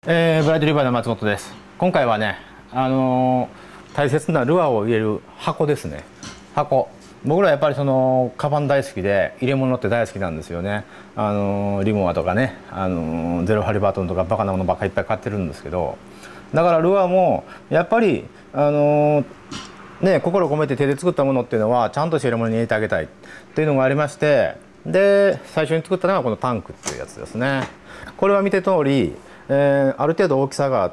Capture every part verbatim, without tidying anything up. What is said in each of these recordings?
えー、ブライトリバーの松本です。今回はね、あのー、大切なルアーを入れる箱ですね。箱。僕らやっぱりそのカバン大好きで入れ物って大好きなんですよね。あのー、リモアとかね、あのー、ゼロハリバートンとかバカなものばっかりいっぱい買ってるんですけど、だからルアーもやっぱりあのー、ね、心を込めて手で作ったものっていうのはちゃんとした入れ物に入れてあげたいっていうのがありまして、で最初に作ったのがこのタンクっていうやつですね。これは見て通り、えー、ある程度大きさがあって、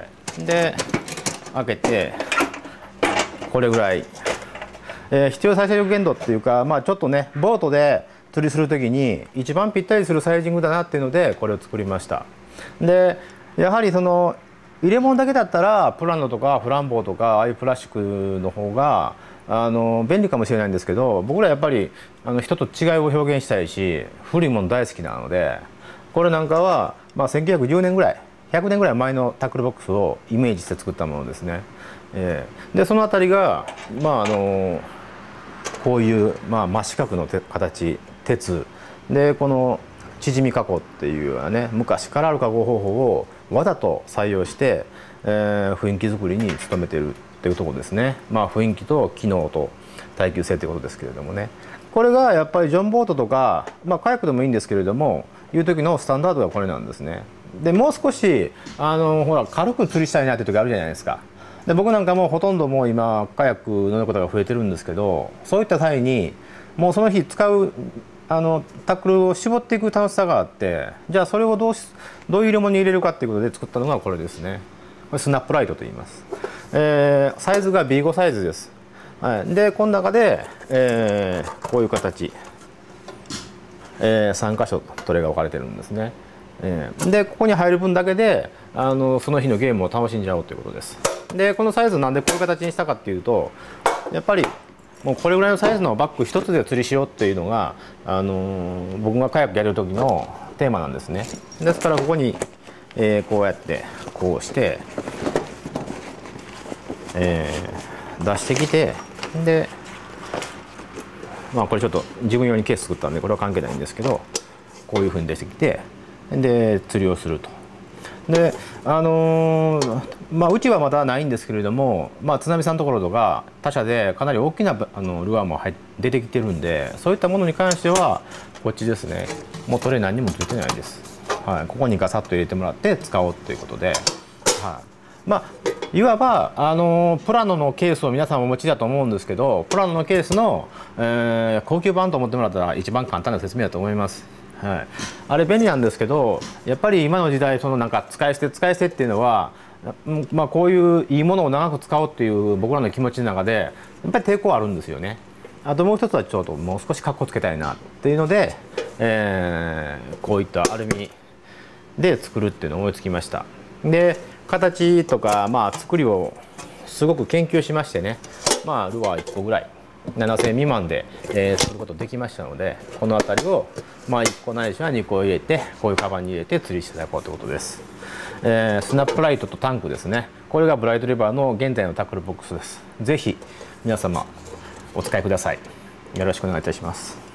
で開けてこれぐらい、えー、必要最小限度っていうか、まあ、ちょっとねボートで釣りする時に一番ぴったりするサイジングだなっていうのでこれを作りました。でやはりその入れ物だけだったらプラノとかフランボーとかああいうプラスチックの方があの便利かもしれないんですけど、僕らやっぱりあの人と違いを表現したいし古いもの大好きなので、これなんかは、まあ、せんきゅうひゃくじゅうねんぐらいひゃくねんぐらい前のタックルボックスをイメージして作ったものですね。えー、でその辺りが、まあ、あのこういう、まあ、真四角の形鉄で、この縮み加工っていうようなね昔からある加工方法をわざと採用して、えー、雰囲気作りに努めているっていうところですね。まあ雰囲気と機能と耐久性ということですけれどもね、これがやっぱりジョンボートとか、まあ、カヤックでもいいんですけれどもいう時のスタンダードがこれなんですね。でもう少しあのほら軽く釣りしたいなっていう時あるじゃないですか。で僕なんかもほとんどもう今カヤック乗ることが増えてるんですけど、そういった際にもうその日使うあのタックルを絞っていく楽しさがあって、じゃあそれをどうしどういう入れ物に入れるかっていうことで作ったのがこれですね。これスナップライトと言います。えー、サイズが ビーファイブ サイズです。はい、でこの中で、えー、こういう形、えー、さん箇所トレが置かれてるんですね。えー、でここに入る分だけであのその日のゲームを楽しんじゃおうということです。でこのサイズなんでこういう形にしたかっていうと、やっぱりもうこれぐらいのサイズのバッグ一つで釣りしようっていうのが、あのー、僕がカヤックやる時のテーマなんですね。ですからここに、えー、こうやってこうして、えー、出してきて、でまあこれちょっと自分用にケース作ったんでこれは関係ないんですけど、こういうふうに出してきてで釣りをすると。であのー、まあうちはまだないんですけれども、まあ津波さんのところとか他社でかなり大きなあのルアーも入出てきてるんで、そういったものに関してはこっちですね。もうトレー何にもついてないです。はい、ここにガサッと入れてもらって使おうということで、はい、まあいわばあのプラノのケースを皆さんお持ちだと思うんですけど、プラノのケースの、えー、高級版と思ってもらったら一番簡単な説明だと思います。はい、あれ便利なんですけど、やっぱり今の時代そのなんか使い捨て使い捨てっていうのは、まあ、こういういいものを長く使おうっていう僕らの気持ちの中でやっぱり抵抗あるんですよね。あともう一つはちょっともう少しカッコつけたいなっていうので、えー、こういったアルミで作るっていうのを思いつきました。で形とか、まあ、作りをすごく研究しましてね、まあルアーいっこぐらいななせんえん未満で、えー、作ることできましたので、この辺りを、まあ、いっこないしはにこ入れてこういうカバンに入れて釣りしていただこうということです。えー、スナップライトとタンクですね。これがブライトリバーの現在のタックルボックスです。ぜひ皆様お使いください。よろしくお願いいたします。